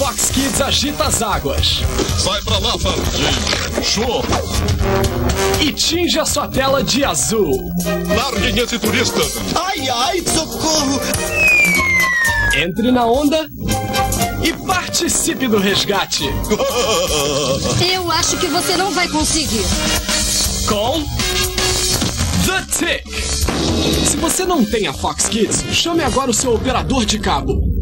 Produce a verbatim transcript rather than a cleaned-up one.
Fox Kids agita as águas. Sai pra lá, Fardinho. Show. E tinge a sua tela de azul. Larguem esse turista. Ai, ai, socorro. Entre na onda e participe do resgate. Eu acho que você não vai conseguir. Com The Tick. Se você não tem a Fox Kids, chame agora o seu operador de cabo.